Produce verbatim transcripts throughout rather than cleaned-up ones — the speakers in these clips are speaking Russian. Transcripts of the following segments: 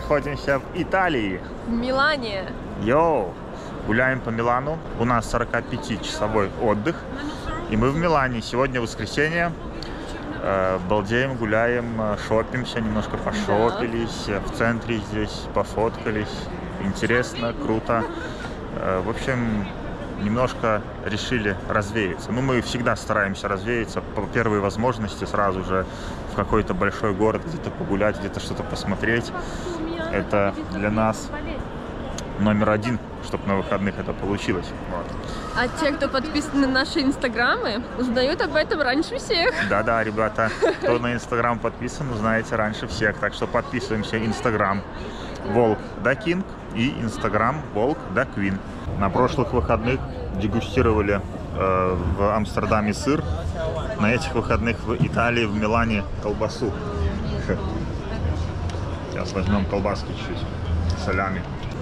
находимся в Италии. В Милане. Йоу! Гуляем по Милану. У нас сорокапятичасовой отдых. И мы в Милане. Сегодня воскресенье. Э, балдеем, гуляем, шопимся, немножко пошопились. Да. В центре здесь пофоткались. Интересно, круто. Э, в общем, немножко решили развеяться. Ну, мы всегда стараемся развеяться по первой возможности, сразу же в какой-то большой город, где-то погулять, где-то что-то посмотреть. Это для нас номер один, чтобы на выходных это получилось. Вот. А те, кто подписан на наши инстаграмы, узнают об этом раньше всех. Да-да, ребята, кто на инстаграм подписан, узнаете раньше всех. Так что подписываемся. Инстаграм Волк да Кинг и инстаграм Волк да Квин. На прошлых выходных дегустировали э, в Амстердаме сыр. На этих выходных в Италии, в Милане колбасу. Сейчас возьмем колбаски чуть-чуть. Салями.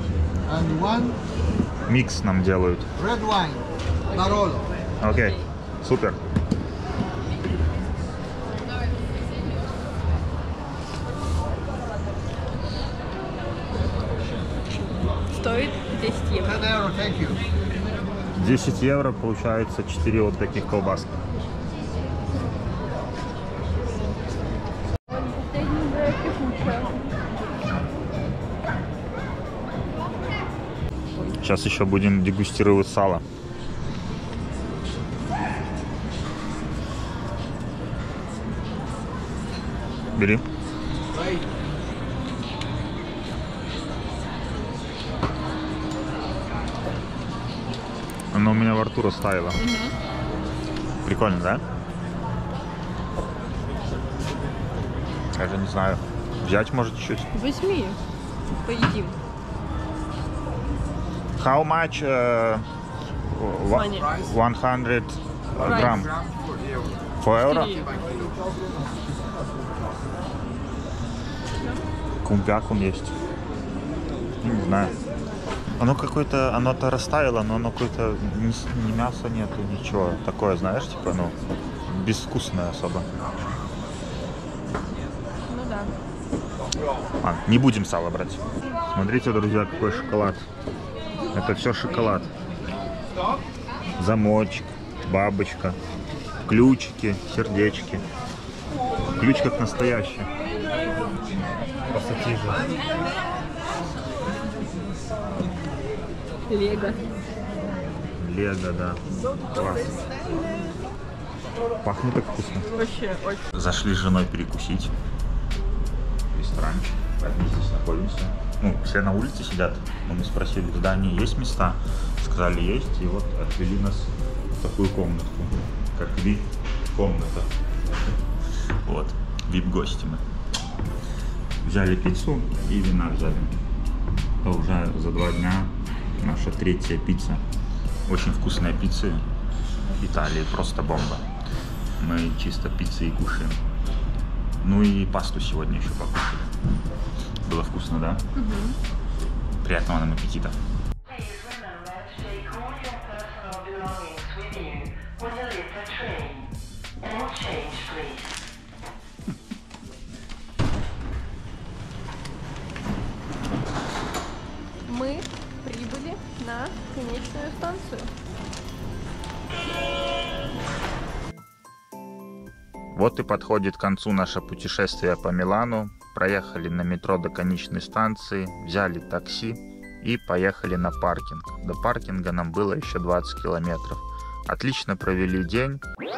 Микс нам делают. Red wine, Barolo. Окей, супер. Стоит десять евро. десять евро, получается четыре вот таких колбаски. Сейчас еще будем дегустировать сало. Бери. Оно у меня во рту растаяло. Угу. Прикольно, да? Я же не знаю. Взять, может, чуть-чуть? Возьми. Поедим. How much? Uh, one hundred грамм. Four евро? Кумпякум есть. Не знаю. Оно какое-то, оно-то растаяло, но оно какое-то ни, ни мяса нету, ничего. Такое, знаешь, типа, ну, безвкусное особо. Ну да. А, не будем сало брать. Смотрите, друзья, какой шоколад. Это все шоколад. Замочек, бабочка, ключики, сердечки. Ключ как настоящий. Пассатижи. Лего. Лего, да. Класс. Пахнет так вкусно. Вообще, очень. Зашли с женой перекусить. Ресторанчик. Здесь находимся. Ну, все на улице сидят. Но мы спросили, в здании есть места? Сказали, есть. И вот отвели нас в такую комнатку. Как вип-комната. Вот. вип-гости мы. Взяли пиццу и вина взяли. Это уже за два дня наша третья пицца. Очень вкусная пицца Италии. Просто бомба. Мы чисто пиццы и кушаем. Ну и пасту сегодня еще покушали. Было вкусно, да? Угу. Приятного нам аппетита. Мы прибыли на конечную станцию. Вот и подходит к концу наше путешествие по Милану. Проехали на метро до конечной станции, взяли такси и поехали на паркинг. До паркинга нам было еще двадцать километров. Отлично провели день.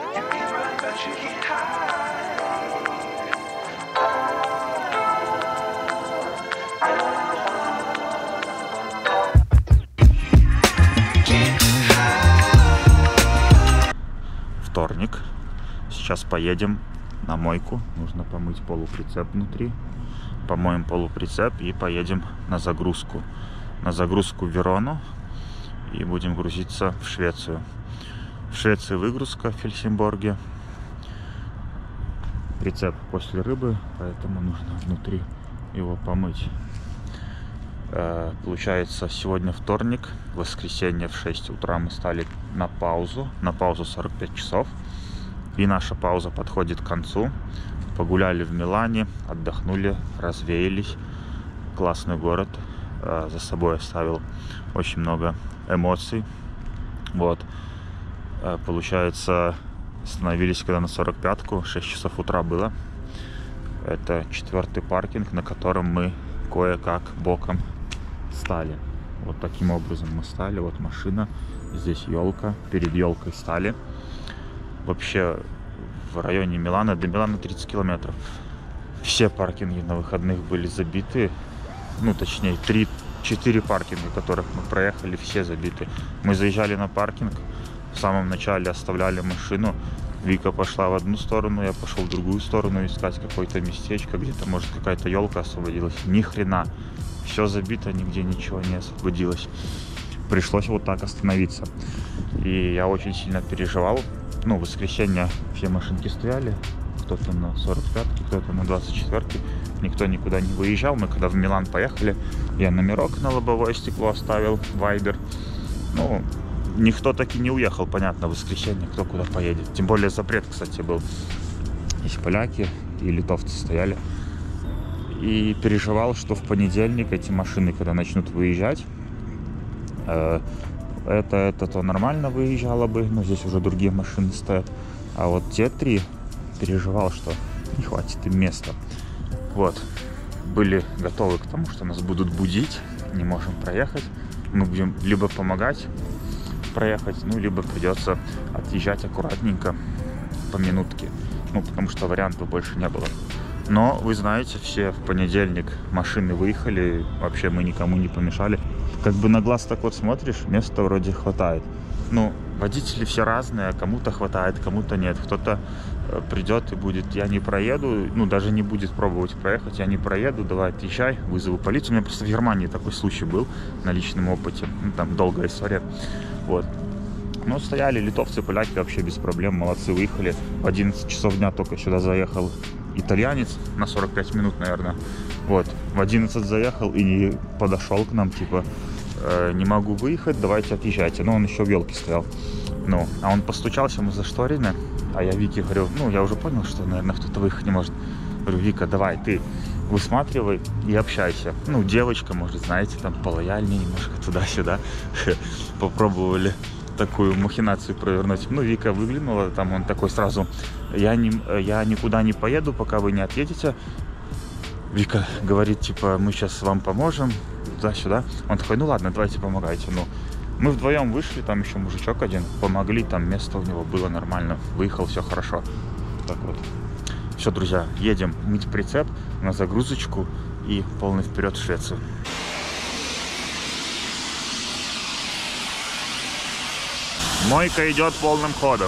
Вторник. Сейчас поедем на мойку. Нужно помыть полуприцеп внутри. Помоем полуприцеп и поедем на загрузку. На загрузку в Верону. И будем грузиться в Швецию. В Швеции выгрузка в Хельсинборге. Прицеп после рыбы, поэтому нужно внутри его помыть. Получается, сегодня вторник, воскресенье в шесть утра мы стали на паузу. На паузу сорок пять часов. И наша пауза подходит к концу. Погуляли в Милане, отдохнули, развеялись. классный город, за собой оставил очень много эмоций. Вот, получается, остановились когда на сорок пятку, шесть часов утра было. Это четвертый паркинг, на котором мы кое-как боком стали. Вот таким образом мы стали. Вот машина, здесь елка, перед елкой стали. Вообще в районе Милана, до Милана тридцать километров. Все паркинги на выходных были забиты. Ну, точнее, три-четыре паркинга, которых мы проехали, все забиты. Мы заезжали на паркинг, в самом начале оставляли машину. Вика пошла в одну сторону, я пошел в другую сторону искать какое-то местечко, где-то, может, какая-то елка освободилась. Ни хрена. Все забито, нигде ничего не освободилось. Пришлось вот так остановиться. И я очень сильно переживал. Ну, в воскресенье все машинки стояли. Кто-то на сорок пятке, кто-то на двадцать четвёрке. Никто никуда не выезжал. Мы когда в Милан поехали, я номерок на лобовое стекло оставил, Вайбер. Ну, никто таки не уехал, понятно, в воскресенье, кто куда поедет. Тем более запрет, кстати, был. Здесь поляки и литовцы стояли. И переживал, что в понедельник эти машины, когда начнут выезжать, э, это, это то нормально выезжало бы, но здесь уже другие машины стоят. А вот те три, переживал, что не хватит им места. Вот. Были готовы к тому, что нас будут будить, не можем проехать. Мы будем либо помогать проехать, ну, либо придется отъезжать аккуратненько по минутке. Ну, потому что вариантов больше не было. Но, вы знаете, все в понедельник машины выехали, вообще мы никому не помешали. Как бы на глаз так вот смотришь, места вроде хватает. Ну, водители все разные, кому-то хватает, кому-то нет. Кто-то придет и будет, я не проеду, ну, даже не будет пробовать проехать, я не проеду, давай отъезжай, вызову полицию. У меня просто в Германии такой случай был на личном опыте, ну, там долгая история. Вот. Ну, стояли литовцы, поляки вообще без проблем, молодцы, выехали. В одиннадцать часов дня только сюда заехал итальянец на сорок пять минут, наверное. Вот, в одиннадцать заехал и не подошел к нам, типа, э, не могу выехать, давайте отъезжайте. Но он еще в елке стоял. Ну, а он постучался, мы зашторены, а я Вике говорю, ну, я уже понял, что, наверное, кто-то выехать не может. Говорю, Вика, давай, ты высматривай и общайся. Ну, девочка, может, знаете, там полояльнее немножко туда-сюда. Попробовали такую махинацию провернуть. Ну, Вика выглянула, там он такой сразу, я, не, я никуда не поеду, пока вы не отъедете. Вика говорит, типа, мы сейчас вам поможем, туда-сюда. Он такой, ну ладно, давайте помогайте. Ну, мы вдвоем вышли, там еще мужичок один, помогли, там место у него было нормально, выехал, все хорошо. Так вот. Все, друзья, едем мыть прицеп на загрузочку и полный вперед в Швецию. Мойка идет полным ходом.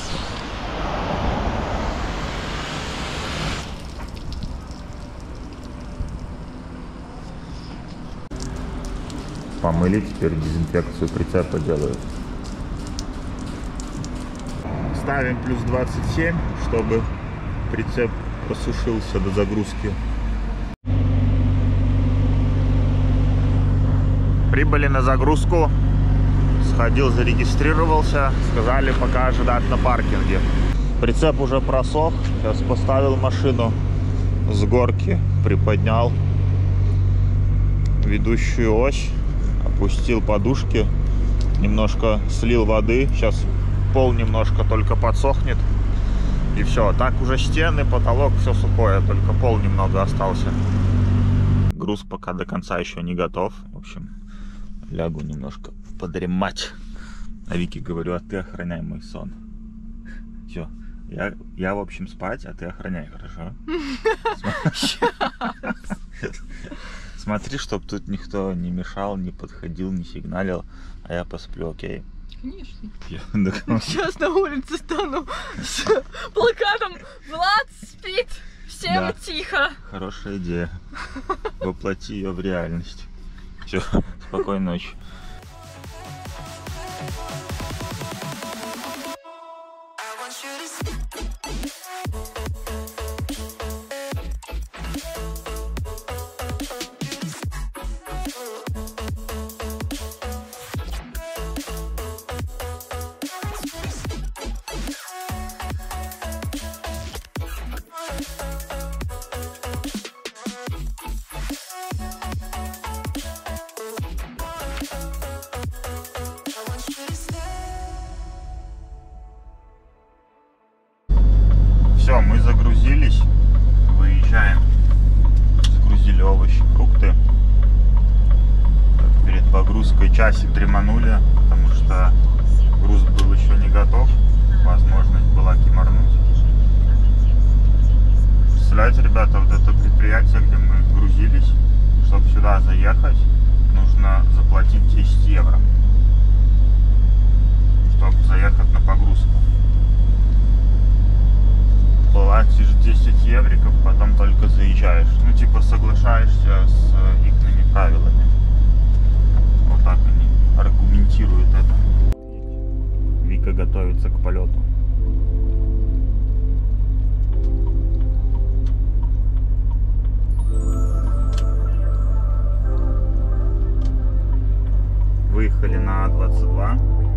Помыли, теперь дезинфекцию прицепа делают. Ставим плюс двадцать семь, чтобы прицеп просушился до загрузки. Прибыли на загрузку. Сходил, зарегистрировался. Сказали пока ожидать на паркинге. Прицеп уже просох. Сейчас поставил машину с горки, приподнял ведущую ось, опустил подушки, немножко слил воды. Сейчас пол немножко только подсохнет. И все. Так уже стены, потолок, все сухое. Только пол немного остался. Груз пока до конца еще не готов. В общем, лягу немножко подремать. А Вике говорю, а ты охраняй мой сон. Все. Я, я, в общем, спать, а ты охраняй, хорошо? Смотри, чтоб тут никто не мешал, не подходил, не сигналил, а я посплю, окей? Конечно. Я, сейчас на улице стану с плакатом «Влад спит, всем да. Тихо». Хорошая идея. Воплоти ее в реальность. Все, спокойной ночи. такой часик дреманули, потому что груз был еще не готов, возможность была кимарнуть. Представляете, ребята, вот это предприятие, где мы грузились, чтобы сюда заехать, нужно заплатить десять евро, чтобы заехать на погрузку. Платишь десять евриков, потом только заезжаешь. Ну, типа, соглашаешься с их правилами. Вот так они аргументируют это. Вика готовится к полету. Выехали на А двадцать два.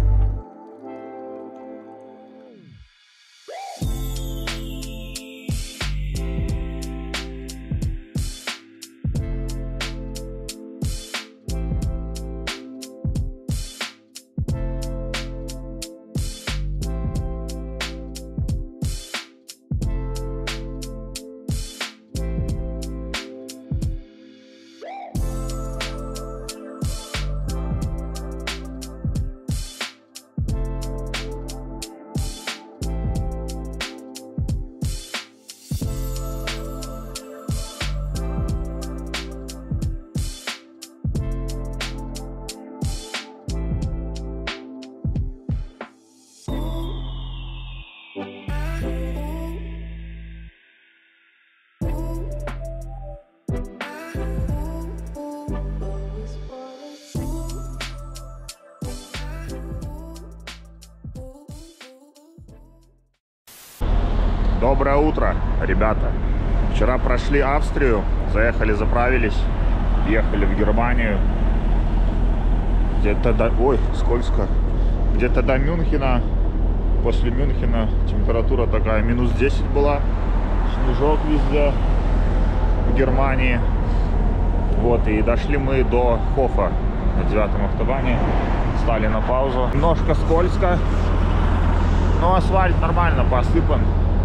Доброе утро, ребята. Вчера прошли Австрию, заехали, заправились, ехали в Германию. Где-то до... Ой, скользко. Где-то до Мюнхена. После Мюнхена температура такая, минус десять была. Снежок везде в Германии. Вот, и дошли мы до Хофа на девятом автобане. Стали на паузу. Немножко скользко, но асфальт нормально посыпан.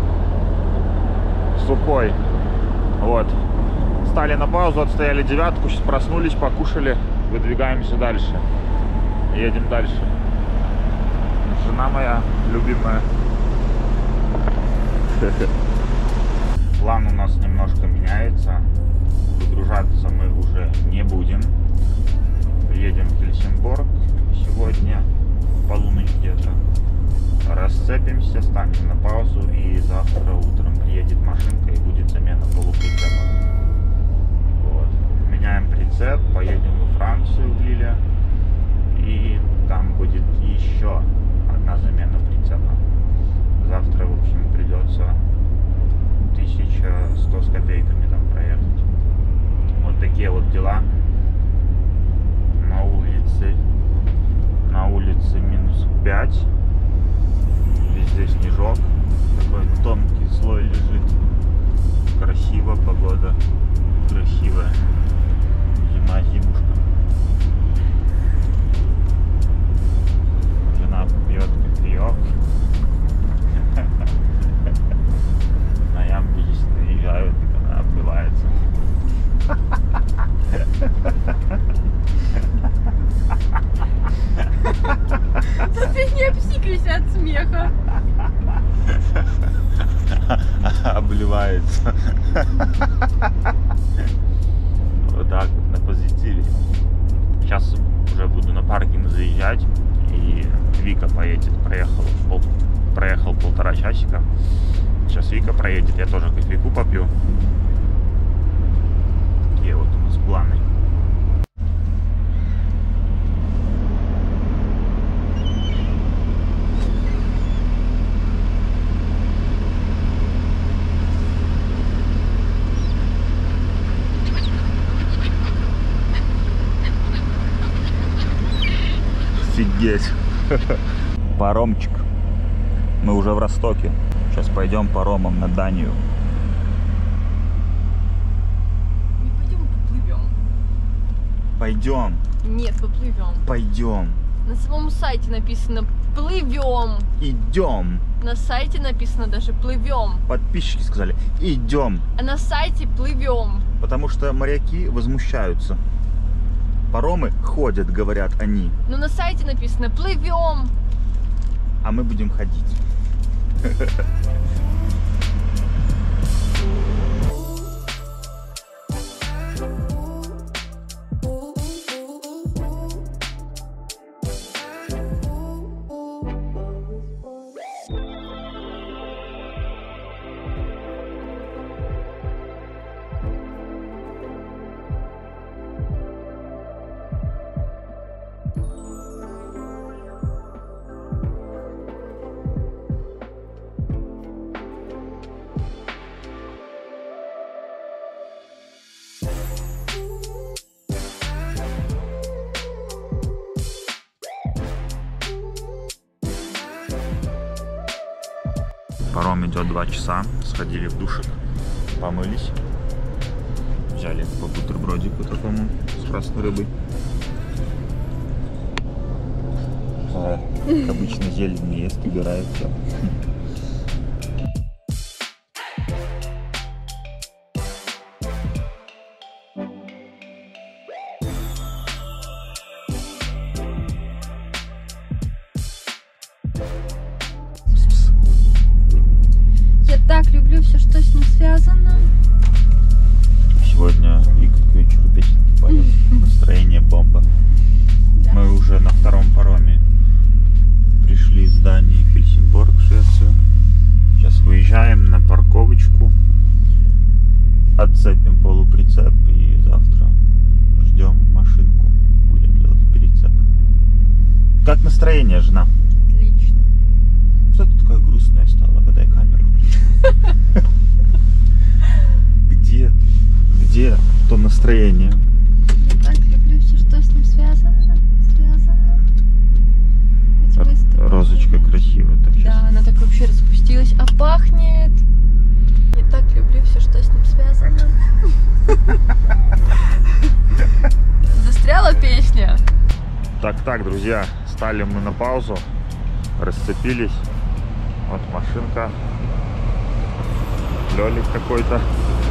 Сухой. Вот. Стали на паузу, отстояли девятку, сейчас проснулись, покушали, выдвигаемся дальше. Едем дальше. Жена моя любимая. План у нас немножко меняется. Выгружаться мы уже не будем. Едем в Хельсинборг сегодня, в полуночь где-то. Расцепимся, станем на паузу, и завтра утром приедет машинка и будет замена полуприцепа. Вот. Меняем прицеп, поедем во Францию, в Лиле, и там будет еще одна замена прицепа. Завтра, в общем, придется тысяча сто с копейками там проехать. Вот такие вот дела. На улице, на улице минус пять. Везде снежок, такой тонкий слой лежит. Красиво, погода красивая. Зима, зимушка. Жена пьет кофеек. На ямке здесь наезжают, и она обрывается. Да ты не обсикайся от смеха. Обливается. Вот так вот, на позитиве. Сейчас уже буду на паркинг заезжать, и Вика поедет. Проехал, пол, проехал полтора часика. Сейчас Вика проедет, я тоже кофейку попью. Такие вот у нас планы. Офигеть. Паромчик. Мы уже в Ростоке. Сейчас пойдем паромом на Данию. Не пойдем, поплывем. Пойдем. Нет, поплывем. Пойдем. На самом сайте написано плывем. Идем. На сайте написано даже плывем. Подписчики сказали идем. А на сайте плывем. Потому что моряки возмущаются. Паромы ходят, говорят они. Ну на сайте написано «плывем». А мы будем ходить. Паром идет два часа, сходили в душик, помылись, взяли по бутербродику такому с красной рыбой. А, как обычно, зелень не ест, убирает все. Так люблю все, что с ним связано. Сегодня и к вечеру песенки поют. Настроение бомба. Да. Мы уже на втором пароме пришли в здание Хельсинборг, Швеция. Сейчас выезжаем на парковочку, отцепим полуприцеп и завтра ждем машинку. Будем делать перецеп. Как настроение, жена? Отлично. Что ты такая грустная стала? Подай камеру. Где? Где то настроение? Я так люблю все, что с ним связано. Связано. Ведь вы с тобой Розочка живете. красивая. Так Да, сейчас. она так вообще распустилась, а пахнет. Я так люблю все, что с ним связано. Застряла песня. Так, так, друзья, стали мы на паузу, расцепились. Вот машинка. Лёлик какой-то.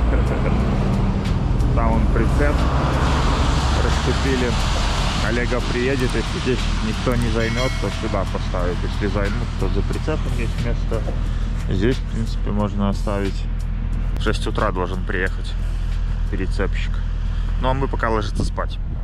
Там он прицеп. Расцепили. Олега приедет, если здесь никто не займет, то сюда поставить. Если займут, то за прицепом есть место. Здесь, в принципе, можно оставить. В шесть утра должен приехать перецепщик. Ну а мы пока ложиться спать.